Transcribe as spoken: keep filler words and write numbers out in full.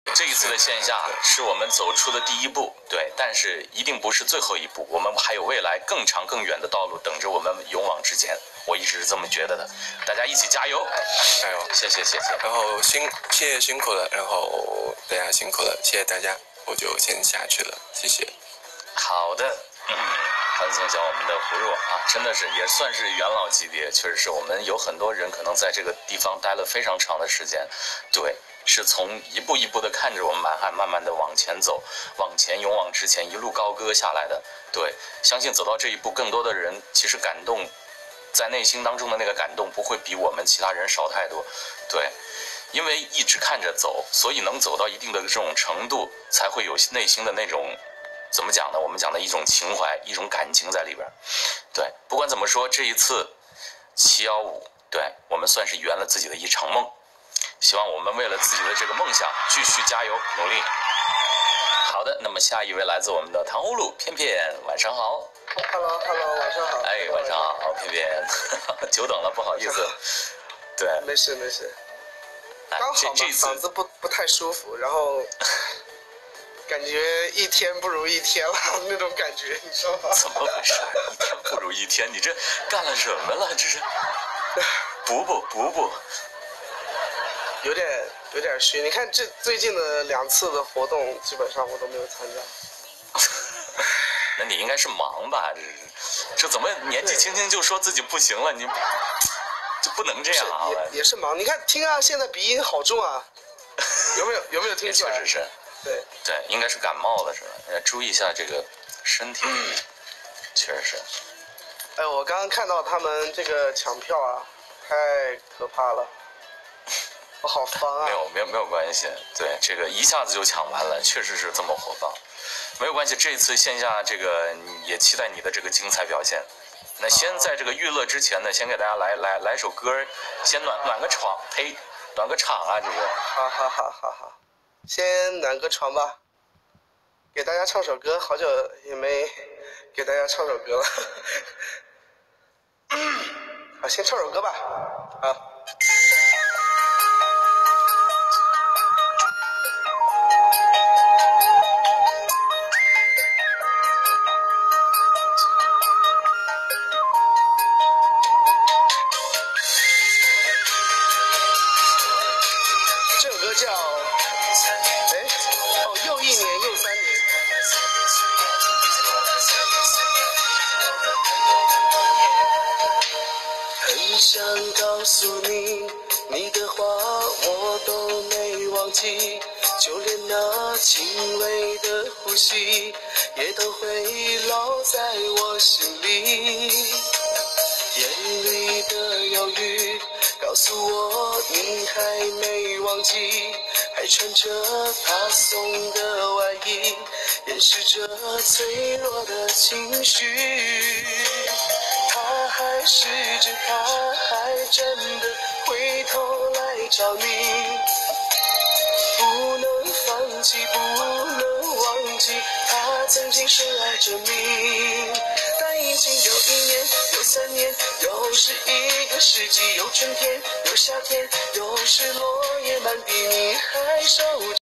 这一次的线下是我们走出的第一步，对，但是一定不是最后一步，我们还有未来更长更远的道路等着我们勇往直前，我一直是这么觉得的，大家一起加油， 加油， 谢谢谢谢， 然后辛谢谢辛苦了，然后大家辛苦了，谢谢大家，我就先下去了，谢谢。 好的。嗯，欢送一下我们的胡若啊，真的是也算是元老级别，确实是我们有很多人可能在这个地方待了非常长的时间，对，是从一步一步的看着我们满汉慢慢的往前走，往前勇往直前，一路高歌下来的，对，相信走到这一步，更多的人其实感动，在内心当中的那个感动不会比我们其他人少太多，对，因为一直看着走，所以能走到一定的这种程度，才会有内心的那种。怎么讲呢？我们讲的一种情怀，一种感情在里边。对，不管怎么说，这一次七一五，对我们算是圆了自己的一场梦。希望我们为了自己的这个梦想继续加油努力。好的，那么下一位来自我们的糖葫芦片片，晚上好。 Hello Hello， 晚上好。 哎，晚上好，片片，久等了，不好意思。对， 没事没事。刚好嘛，嗓子不不太舒服，然后。感觉一天不如一天了那种感觉，你知道吗？ 怎么回事？一天不如一天，你这干了什么了？这是补补补补， 有点有点虚。你看这最近的两次的活动，基本上我都没有参加。 那你应该是忙吧？这是这怎么年纪轻轻就说自己不行了？你这不能这样啊！ 也也是忙。你看听啊，现在鼻音好重啊，有没有有没有听出来？ 确实是。 对对，应该是感冒了是吧？要注意一下这个身体，确实是。 哎，我刚刚看到他们这个抢票啊，太可怕了，我好慌啊！ 没有没有没有关系，对，这个一下子就抢完了，确实是这么火爆，没有关系。这一次线下这个也期待你的这个精彩表现。那先在这个娱乐之前呢，先给大家来来来首歌，先暖暖个场，呸，暖个场啊，这是。 好好好好好。先暖个床吧，给大家唱首歌，好久也没给大家唱首歌了。啊，先唱首歌吧，好。这首歌叫。哎，哦，又一年又三年。很想告诉你，你的话我都没忘记，就连那轻微的呼吸，也都会烙在我心里。眼里的忧郁，告诉我你还没忘记。还穿着他送的外衣，掩饰着脆弱的情绪。他还是着，他还真的回头来找你。不能放弃，不能忘记，他曾经深爱着你。但已经有一年，有三年，又是一个世纪，有春天，有夏天，又是落叶满地，你还守着。